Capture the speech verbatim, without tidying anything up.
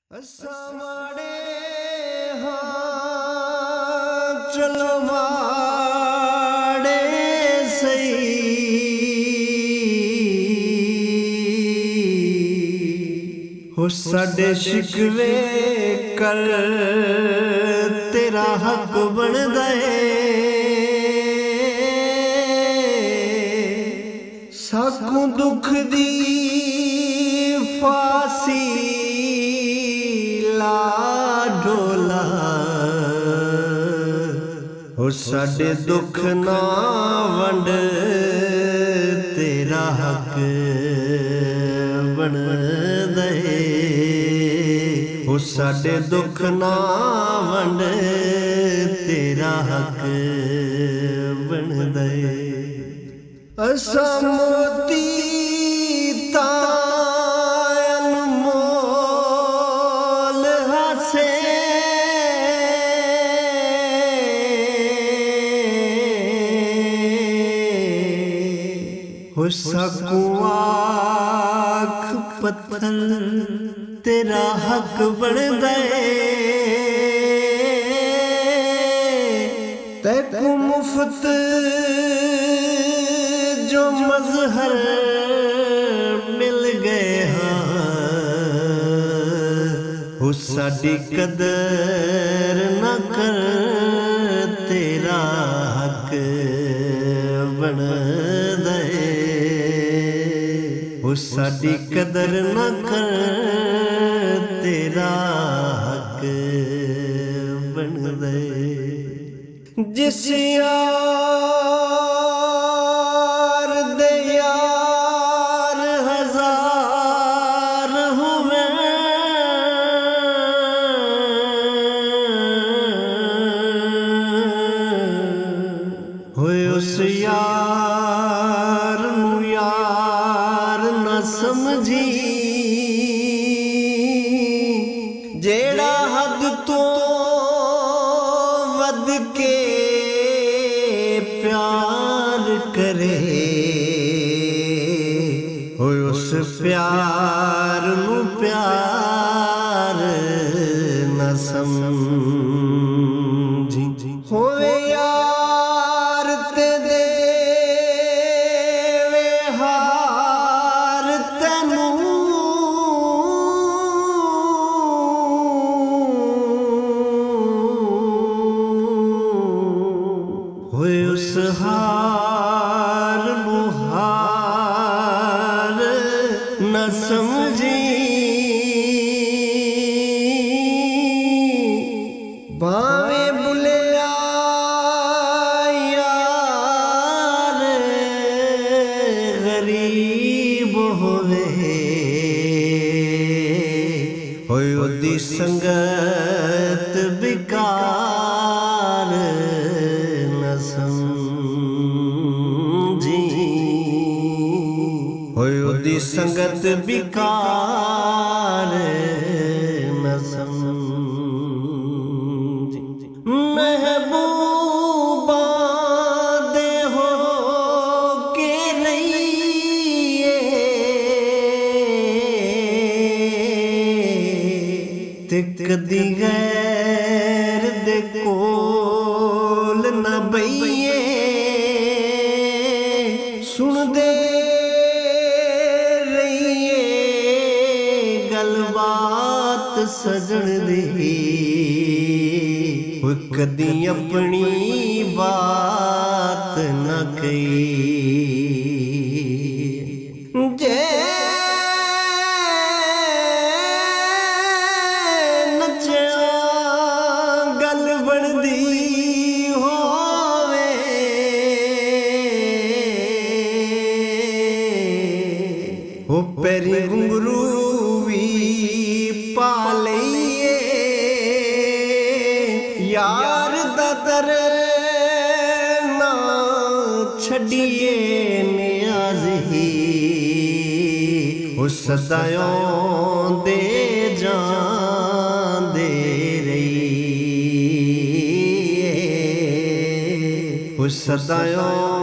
असामाड़े हाँ चलो माड़े सही हो साडे शिकवे कर तेरा हक बनदा है साकू दुख दी फासी ढोला हो साडे दुख ना वंड तेरा हक बनदा है हो साडे दुख ना वंड तेरा हक बनदा है असा मोती हो सकूं आँख पत्थर तेरा हक बनदा है तैकू मुफ्त जो मजहर मिल गए हाँ हो साडी कदर न कर तेरा हक बनदा है हो साडी कदर न कर तेरा हक बनदा है जिस यार दे यार हजार हुए होए उस यार नू यार न समझी जेड़ा हद तो वध के प्यार करे होए उस प्यार नू प्यार न समझी होवे यार ते देवे हार तेनू होए उस हार नू हार न समझी भावे बुलिया यार गरीब होवे होए ओदी संगत बेकार न समझी होए ओदी संगत बेकार न समझी महबूबा दे हो के रहिए ते कदी गैर दे कोल न बइए सुन दे रहिए गलबात सजन दी कदी अपनी बात न कही जे नचा गल बनदी होवे हो पैरी घुंघरू भी पा लईए यार दा दर ना छड़िए नियाज़ी हो सदायों दे जान दे रही हो सदायों